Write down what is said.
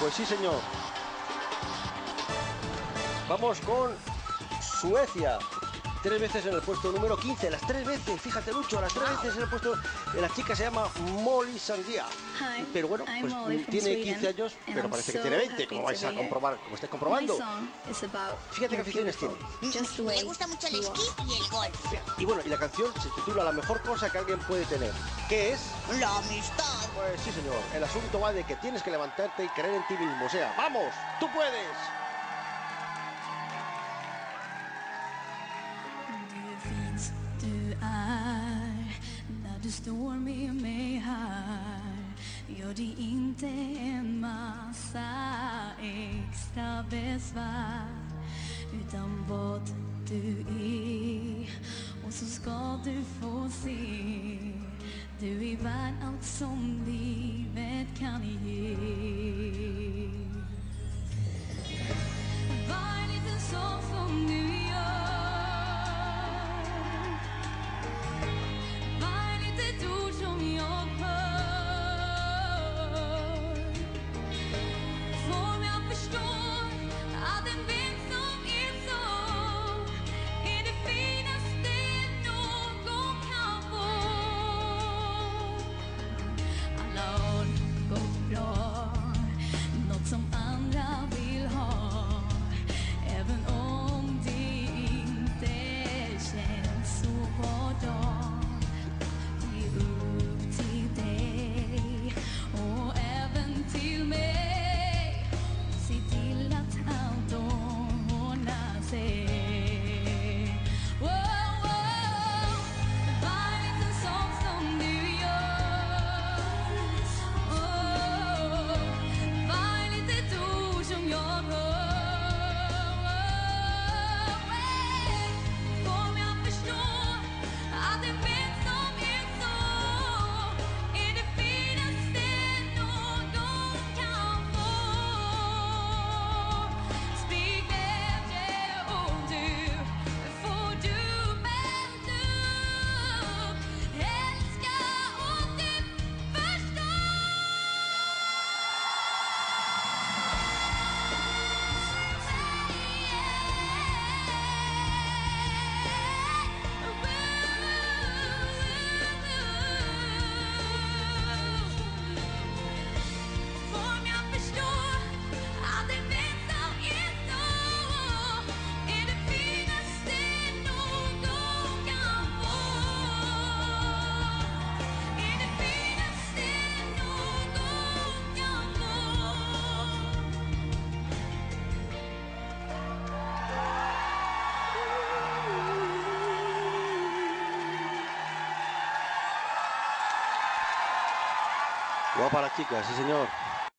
Pues sí, señor. Vamos con Suecia. 3 veces en el puesto número 15, las 3 veces, fíjate Lucho, las 3 veces en el puesto. La chica se llama Molly Sandía. Pero bueno, pues tiene 15 años, pero parece que tiene 20, como vais a comprobar, como estáis comprobando. Fíjate qué aficiones tiene. Le gusta mucho el esquí y el golf. Y bueno, y la canción se titula La mejor cosa que alguien puede tener. ¿Qué es? La amistad. Pues sí, señor. El asunto va de que tienes que levantarte y creer en ti mismo. O sea, ¡vamos! ¡Tú puedes! Du är när du står med mig här. Gör det inte en massa extra besvär, utan vad du är. Och så ska du få se, du är värd allt som livet kan ge. Var liten sak som du gör, Guapa la chica, sí señor.